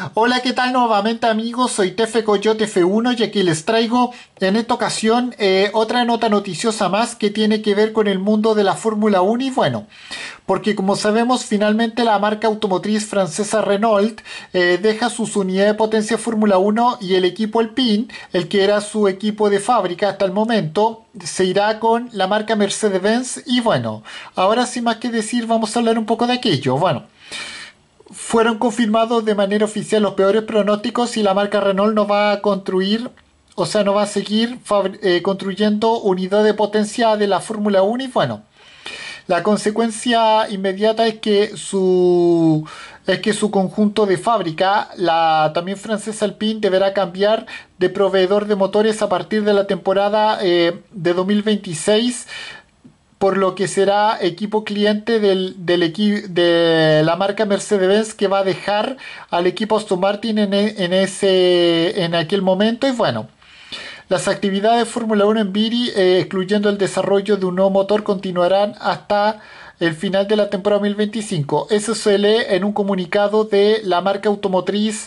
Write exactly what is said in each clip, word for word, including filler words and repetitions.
Hola, ¿qué tal nuevamente amigos? Soy Tefe Coyote F uno y aquí les traigo en esta ocasión eh, otra nota noticiosa más que tiene que ver con el mundo de la Fórmula uno y bueno, porque como sabemos finalmente la marca automotriz francesa Renault eh, deja sus unidades de potencia Fórmula uno y el equipo Alpine, el que era su equipo de fábrica hasta el momento, se irá con la marca Mercedes-Benz y bueno, ahora sin más que decir vamos a hablar un poco de aquello. Bueno. Fueron confirmados de manera oficial los peores pronósticos y la marca Renault no va a construir, o sea, no va a seguir eh, construyendo unidad de potencia de la Fórmula uno y bueno, la consecuencia inmediata es que su es que su conjunto de fábrica, la también francesa Alpine, deberá cambiar de proveedor de motores a partir de la temporada eh, de dos mil veintiséis, por lo que será equipo cliente del, del equi- de la marca Mercedes-Benz que va a dejar al equipo Aston Martin en, e- en ese, en aquel momento. Y bueno, las actividades de Fórmula uno en Viri, eh, excluyendo el desarrollo de un nuevo motor, continuarán hasta el final de la temporada dos mil veinticinco. Eso se lee en un comunicado de la marca automotriz,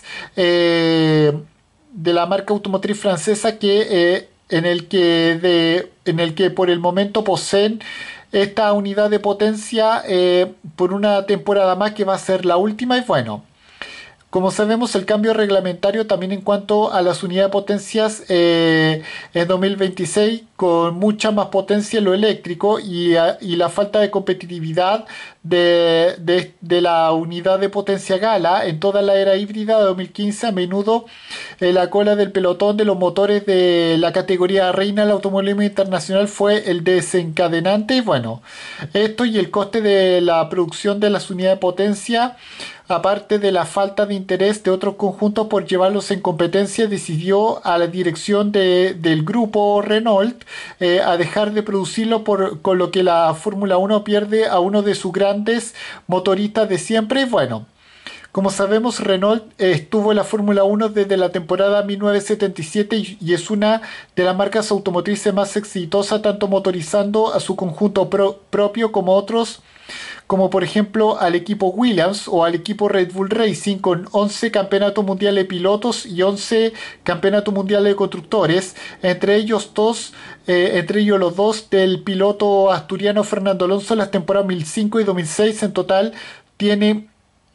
eh, de la marca automotriz francesa que eh, en el que de, en el que por el momento poseen esta unidad de potencia eh, por una temporada más que va a ser la última y bueno. Como sabemos, el cambio reglamentario también en cuanto a las unidades de potencias eh, en dos mil veintiséis, con mucha más potencia en lo eléctrico y, a- y la falta de competitividad de, de- de la unidad de potencia Gala en toda la era híbrida de dos mil quince, a menudo en la cola del pelotón de los motores de la categoría reina del automovilismo internacional fue el desencadenante. Y bueno, esto y el coste de la producción de las unidades de potencia, aparte de la falta de interés de otros conjuntos por llevarlos en competencia, decidió a la dirección de- del grupo Renault eh, a dejar de producirlo, por, con lo que la Fórmula uno pierde a uno de sus grandes motoristas de siempre. Y bueno, como sabemos, Renault eh, estuvo en la Fórmula uno desde la temporada mil novecientos setenta y siete y, y es una de las marcas automotrices más exitosas, tanto motorizando a su conjunto pro- propio como otros, como por ejemplo al equipo Williams o al equipo Red Bull Racing, con once campeonatos mundiales de pilotos y once campeonatos mundiales de constructores, entre ellos dos, eh, entre ellos los dos del piloto asturiano Fernando Alonso en las temporadas dos mil cinco y dos mil seis. En total tiene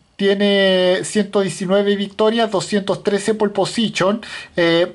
tiene ciento diecinueve victorias, doscientos trece pole position. eh,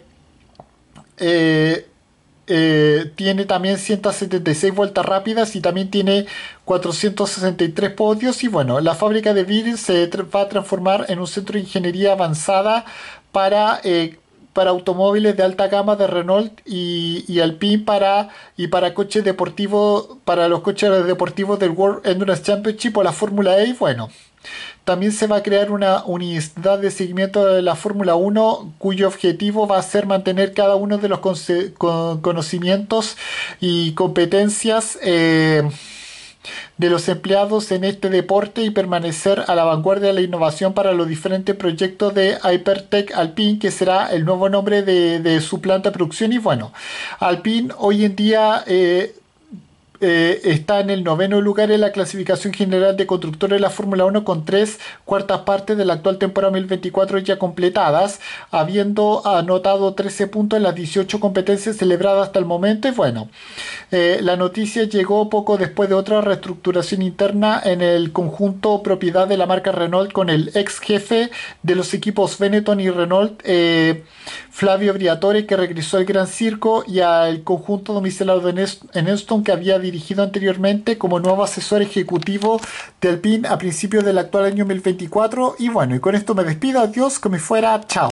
eh, eh, Tiene también ciento setenta y seis vueltas rápidas y también tiene cuatrocientos sesenta y tres podios. Y bueno, la fábrica de Vir se tra- va a transformar en un centro de ingeniería avanzada para, eh, para automóviles de alta gama de Renault y, y Alpine para, y para coches deportivos, para los coches deportivos del World Endurance Championship o la Fórmula E. Y bueno, también se va a crear una unidad de seguimiento de la Fórmula uno cuyo objetivo va a ser mantener cada uno de los conce- con- conocimientos y competencias eh, de los empleados en este deporte y permanecer a la vanguardia de la innovación para los diferentes proyectos de Hypertech Alpine, que será el nuevo nombre de, de su planta de producción. Y bueno, Alpine hoy en día eh, eh, está en el noveno lugar en la clasificación general de constructores de la Fórmula uno, con tres cuartas partes de la actual temporada dos mil veinticuatro ya completadas, habiendo anotado trece puntos en las dieciocho competencias celebradas hasta el momento. Y bueno, eh, la noticia llegó poco después de otra reestructuración interna en el conjunto propiedad de la marca Renault, con el ex jefe de los equipos Benetton y Renault, eh, Flavio Briatore, que regresó al Gran Circo, y al conjunto domiciliado en Est- en Euston, que había dirigido anteriormente como nuevo asesor ejecutivo de Alpine a principios del actual año dos mil veinticuatro. Y bueno, y con esto me despido. Adiós, como fuera. Chao.